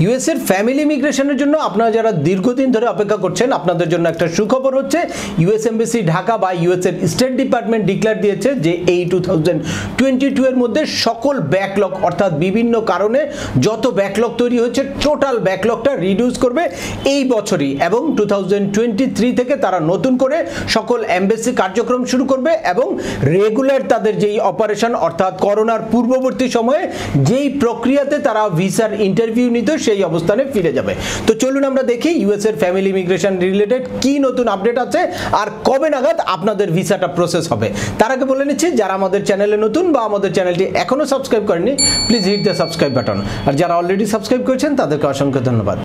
US এর family ইমিগ্রেশনের জন্য আপনারা যারা দীর্ঘদিন ধরে অপেক্ষা করছেন আপনাদের জন্য একটা সুখবর হচ্ছে ইউএস এমবাসি ঢাকা বা ইউএস এর স্টেট ডিপার্টমেন্ট ডিক্লেয়ার দিয়েছে যে এই 2022 এর মধ্যে সকল ব্যাকলগ অর্থাৎ বিভিন্ন কারণে যত ব্যাকলগ তৈরি হয়েছে টোটাল ব্যাকলগটা রিডিউস করবে এই বছরই এবং 2023 থেকে তারা নতুন করে সকল এমবাসি কার্যক্রম শুরু করবে এবং রেগুলার তাদের যেই অপারেশন অর্থাৎ করোনার পূর্ববর্তী সময়ে যেই প্রক্রিয়াতে তারা ভিসার ইন্টারভিউ নিত সেই অবস্থানে ফিরে যাবে। তো চলুন আমরা দেখি ইউএস এর ফ্যামিলি ইমিগ্রেশন রিলেটেড কি নতুন আপডেট আছে আর কবে নাগাদ আপনাদের ভিসাটা প্রসেস হবে। তার আগে বলে নিচ্ছি যারা আমাদের চ্যানেলে নতুন বা আমাদের চ্যানেলটি এখনো সাবস্ক্রাইব করেনি please hit the subscribe button, আর যারা অলরেডি সাবস্ক্রাইব করেছেন তাদেরকে অসংখ্য ধন্যবাদ।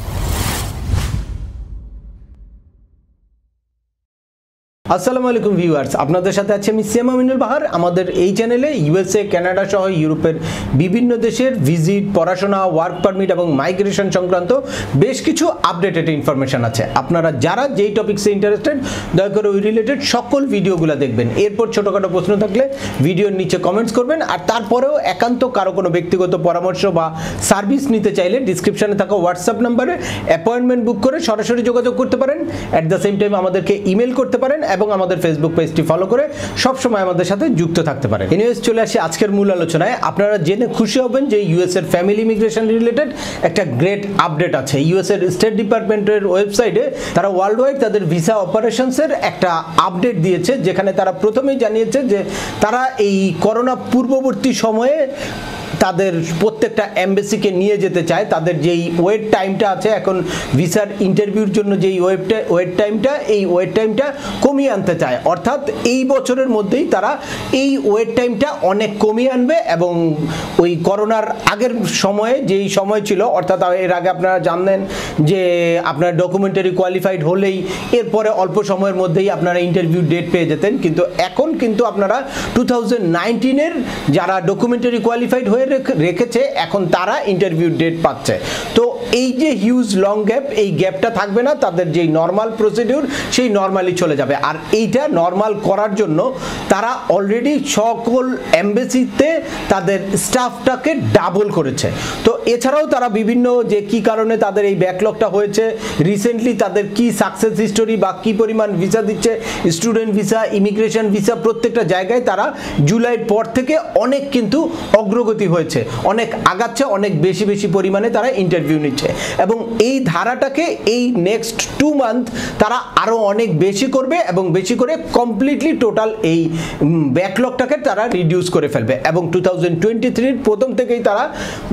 আসসালামু আলাইকুম ভিউয়ার্স, আপনাদের সাথে আছে আমি এম আমিনুল বাহার। আমাদের এই চ্যানেলে ইউএসএ, কানাডা সহ ইউরোপের বিভিন্ন দেশের ভিজিট, পড়াশোনা, ওয়ার্ক পারমিট এবং মাইগ্রেশন সংক্রান্ত বেশ কিছু আপডেটেড ইনফরমেশন আছে। আপনারা যারা যেই টপিকসে ইন্টারেস্টেড দয়া করে ওই রিলেটেড সকল ভিডিওগুলো দেখবেন। এরপর ছোটোখাটো প্রশ্ন থাকলে ভিডিওর নিচে কমেন্টস করবেন, আর তারপরেও একান্ত কারো কোনো ব্যক্তিগত পরামর্শ বা সার্ভিস নিতে চাইলে ডিসক্রিপশনে থাকা হোয়াটসঅ্যাপ নাম্বারে অ্যাপয়েন্টমেন্ট বুক করে সরাসরি যোগাযোগ করতে পারেন। অ্যাট দ্য সেম টাইম আমাদেরকে ইমেল করতে পারেন এবং আমাদের ফেসবুক পেজটি ফলো করে সব সময় আমাদের সাথে যুক্ত থাকতে পারেন। এনিওয়েজ চলে আসি আজকের মূল আলোচনায়। আপনারা জেনে খুশি হবেন যে ইউএস এর ফ্যামিলি ইমিগ্রেশন রিলেটেড একটা গ্রেট আপডেট আছে। ইউএস এর স্টেট ডিপার্টমেন্টের ওয়েবসাইটে তারা ওয়ার্ল্ড ওয়াইড তাদের ভিসা অপারেশনসের একটা আপডেট দিয়েছে, যেখানে তারা প্রথমেই জানিয়েছে যে তারা এই করোনা পূর্ববর্তী সময়ে তাদের প্রত্যেকটা এমবাসিকে নিয়ে যেতে চায়। তাদের যেই ওয়েট টাইমটা আছে এখন ভিসার ইন্টারভিউর জন্য যেই ওয়েট টাইমটা কমিয়ে আনতে চায়, অর্থাৎ এই বছরের মধ্যেই তারা এই ওয়েট টাইমটা অনেক কমিয়ে আনবে এবং ওই করোনার আগের সময়ে যেই সময় ছিল, অর্থাৎ এর আগে আপনারা জানেন যে আপনার ডকুমেন্টারি কোয়ালিফাইড হলেই এরপরে অল্প সময়ের মধ্যেই আপনারা ইন্টারভিউ ডেট পেয়ে যেতেন, কিন্তু এখন কিন্তু আপনারা 2019-এর যারা ডকুমেন্টারি কোয়ালিফাইড হয়ে রেখেছে এখন তারা ইন্টারভিউ ডেট পাচ্ছে। তো এই যে হিউজ লং গ্যাপ, এই গ্যাপটা থাকবে না, তাদের যেই নর্মাল প্রসিডিউর সেই নর্মালি চলে যাবে। আর এইটা নর্মাল করার জন্য তারা অলরেডি সকল এমবাসিতে তাদের স্টাফটাকে ডাবল করেছে। তো এছাড়াও তারা বিভিন্ন যে কি কারণে তাদের এই ব্যাকলগটা হয়েছে, রিসেন্টলি তাদের কি সাকসেস হিস্টোরি বা কি পরিমাণ ভিসা দিচ্ছে, স্টুডেন্ট ভিসা, ইমিগ্রেশন ভিসা, প্রত্যেকটা জায়গায় তারা জুলাইয়ের পর থেকে অনেক কিন্তু অগ্রগতি হয়েছে, অনেক আগাচ্ছে, অনেক বেশি পরিমাণে তারা ইন্টারভিউ নিচ্ছে এবং এই ধারাটাকে এই নেক্সট 2 মান্থ তারা আরো অনেক বেশি করবে এবং বেশি করে কমপ্লিটলি টোটাল এই ব্যাকলগটাকে তারা রিডিউস করে ফেলবে এবং 2023-র প্রথম থেকেই তারা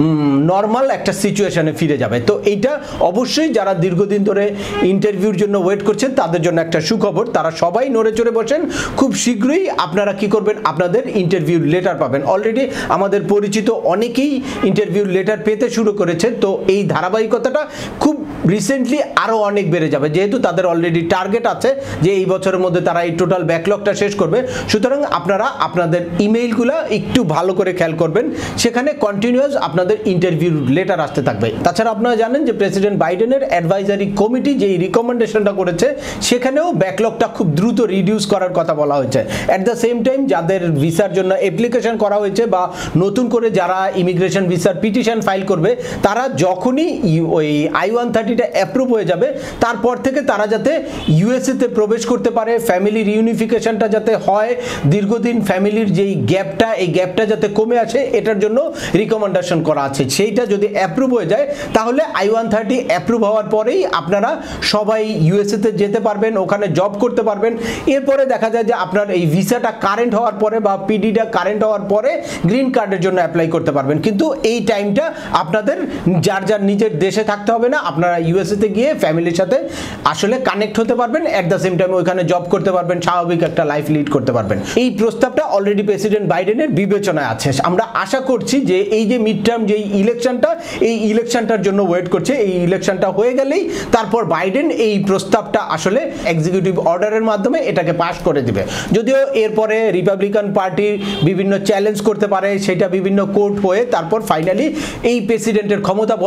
নর্মাল একটা সিচুয়েশনে ফিরে যাবে। তো এইটা অবশ্যই যারা দীর্ঘদিন ধরে ইন্টারভিউর জন্য ওয়েট করছেন তাদের জন্য একটা সুখবর। তারা সবাই নড়ে চড়ে বসেন, খুব শীঘ্রই আপনারা কি করবেন, আপনাদের ইন্টারভিউ লেটার পাবেন। অলরেডি আমাদের পরিচিত অনেকেই ইন্টারভিউ লেটার পেতে শুরু করেছে। তো এই ধারাবাহিকতাটা খুব রিসেন্টলি আরো অনেক বেড়ে যাবে, যেহেতু তাদের অলরেডি টার্গেট আছে যে এই বছরের মধ্যে তারা এই টোটাল ব্যাকলগটা শেষ করবে। সুতরাং আপনারা আপনাদের ইমেইলগুলো একটু ভালো করে খেয়াল করবেন, সেখানে কন্টিনিউয়াস আপনাদের ইন্টারভিউ লেটার আসতে থাকবে। তাছাড়া আপনারা জানেন যে প্রেসিডেন্ট বাইডেনের অ্যাডভাইজারি কমিটি যেই রিকমেন্ডেশনটা করেছে সেখানেও ব্যাকলগটা খুব দ্রুত রিডিউস করার কথা বলা হয়েছে। অ্যাট দ্য সেম টাইম যাদের ভিসার জন্য অ্যাপ্লিকেশন করা হয়েছে বা নতুন করে যারা ইমিগ্রেশন ভিসার পিটিশন ফাইল করবে তারা যখনই ওই I-130টা অ্যাপ্রুভ হয়ে যাবে তারপর থেকে তারা যাতে ইউএসএতে প্রবেশ করতে পারে, ফ্যামিলি রিউনিফিকেশনটা যাতে হয়, দীর্ঘদিন ফ্যামিলির যেই গ্যাপটা এই গ্যাপটা যাতে কমে আসে এটার জন্য রিকমেন্ডেশন করা আছে। সেইটা যদি অ্যাপ্রুভ হয়ে যায় তাহলে I-130 অ্যাপ্রুভ হওয়ার পরেই আপনারা সবাই ইউএসএতে যেতে পারবেন, ওখানে জব করতে পারবেন। এরপরে দেখা যায় যে আপনার এই ভিসাটা কারেন্ট হওয়ার পরে বা পিডিটা কারেন্ট হওয়ার পরে গ্রিন কার্ডের জন্য অ্যাপ্লাই করতে পারবেন, কিন্তু এই টাইমটা আপনাদের যার নিজের দেশে থাকতে হবে না, আপনারা ইউএসএতে গিয়ে ফ্যামিলির সাথে আসলে কানেক্ট হতে পারবেন, এট দ্য সেম টাইম ওইখানে জব করতে পারবেন, স্বাভাবিক একটা লাইফ লিড করতে পারবেন। এই প্রস্তাবটা অলরেডি প্রেসিডেন্ট বাইডেনের বিবেচনায় আছে। আমরা আশা করছি যে এই যে মিড টার্ম যেই ইলেকশনটা, এই ইলেকশনটার জন্য ওয়েট করছে, এই ইলেকশনটা হয়ে গেলেই তারপর বাইডেন এই প্রস্তাবটা আসলে এক্সিকিউটিভ অর্ডারের মাধ্যমে এটাকে পাস করে দিবে। যদিও এরপরে রিপাবলিকান পার্টি বিভিন্ন চ্যালেঞ্জ করতে পারে, সেটা বিভিন্ন কোর্ট হয়ে তারপর ফাইনালি এই প্রেসিডেন্টের ক্ষমতা বলে এটা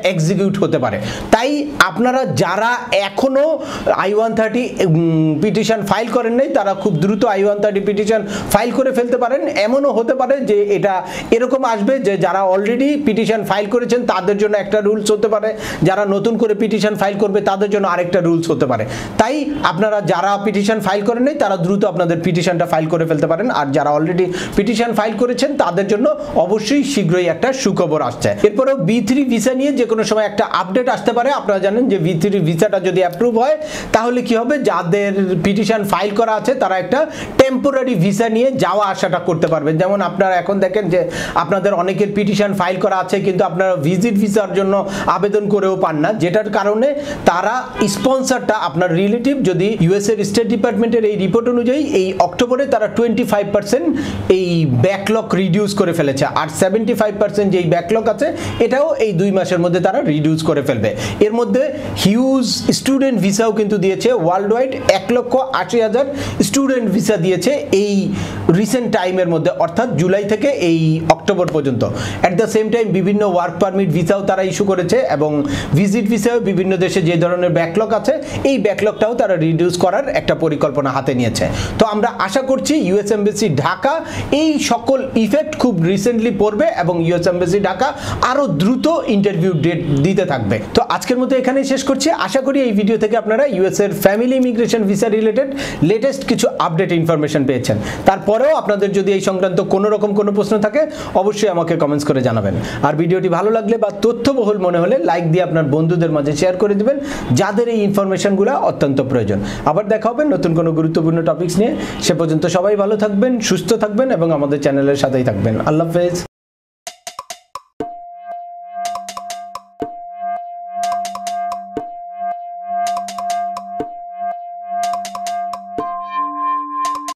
এক্সিকিউট হতে পারে। তাই আপনারা যারা এখনো I-130 পিটিশন ফাইল করেন নাই তারা খুব দ্রুত I-130 পিটিশন ফাইল করে ফেলতে পারেন। এমনও হতে পারে যে এটা এরকম আসবে যে যারা অলরেডি পিটিশন ফাইল করেছেন তাদের জন্য একটা রুলস হতে পারে, যারা নতুন করে পিটিশন ফাইল করবে তাদের জন্য আরেকটা রুলস হতে পারে। তাই আপনারা যারা পিটিশন ফাইল করেন নাই তারা দ্রুত আপনাদের পিটিশনটা ফাইল করে ফেলতে পারেন, আর যারা অলরেডি পিটিশন ফাইল করেছেন তাদের জন্য অবশ্যই শীঘ্রই একটা সুখবর আসছে। এরপরেও B3 ভিসা নিয়ে যে কোনো সময় একটা আপডেট আসতে পারে। আপনারা জানেন যে B3 ভিসাটা যদি অ্যাপ্রুভ হয় তাহলে কি হবে, যাদের পিটিশন ফাইল করা আছে তারা একটা টেম্পোরারি ভিসা নিয়ে যাওয়া আসাটা করতে পারবেন। যেমন আপনারা এখন দেখেন যে আপনাদের অনেকের পিটিশন ফাইল করা আছে কিন্তু আপনারা ভিজিট ভিসার জন্য আবেদন করেও পান না, যেটার কারণে তারা স্পন্সরটা আপনার রিলেটিভ যদি ইউএসএর স্টেট ডিপার্টমেন্টের এই রিপোর্ট অনুযায়ী এই অক্টোবরে তারা 25% এই ব্যাকলগ রিডিউস করে ফেলেছে, আর 75% যেই ব্যাকলগ আছে এটাও এই 2 মাসের মধ্যে তারা রিডিউস করে ফেলবে। এর মধ্যে হিউজ স্টুডেন্ট ভিসাও কিন্তু দিয়েছে, ওয়ার্ল্ড ওয়াইড 1,80,000 স্টুডেন্ট ভিসা দিয়েছে এই রিসেন্ট টাইমের মধ্যে, অর্থাৎ জুলাই থেকে এই অক্টোবর পর্যন্ত। অ্যাট দ্য সেম টাইম বিভিন্ন ওয়ার্ক পারমিট ভিসাও তারা ইস্যু করেছে এবং ভিজিট ভিসাও বিভিন্ন দেশে যে ধরনের ব্যাকলগ আছে এই ব্যাকলগটাও তারা রিডিউস করার একটা পরিকল্পনা হাতে নিয়েছে। তো আমরা আশা করছি ইউএস এমবাসি ঢাকা এই সকল ইফেক্ট খুব রিসেন্টলি পড়বে এবং ইউএস এমবাসি ঢাকা আরো দ্রুত ইন্টারভিউ ডেট দিতে থাকবে। তো আজকের মতো এখানেই শেষ করছি। আশা করি এই ভিডিও থেকে আপনারা ইউএস এর family immigration visa related latest কিছু আপডেট ইনফরমেশন পেয়েছেন। তারপরেও আপনাদের যদি এই সংক্রান্ত কোনো রকম কোনো প্রশ্ন থাকে অবশ্যই আমাকে কমেন্টস করে জানাবেন। আর ভিডিওটি ভালো লাগলে বা তথ্যবহুল মনে হলে লাইক দিয়ে আপনার বন্ধুদের মাঝে শেয়ার করে দিবেন যাদের এই ইনফরমেশনগুলো অত্যন্ত প্রয়োজন। আবার দেখা হবে নতুন কোনো গুরুত্বপূর্ণ টপিকস নিয়ে। সে পর্যন্ত সবাই ভালো থাকবেন, সুস্থ থাকবেন এবং আমাদের চ্যানেলের সাথেই থাকবেন। আল্লাহ হাফেজ।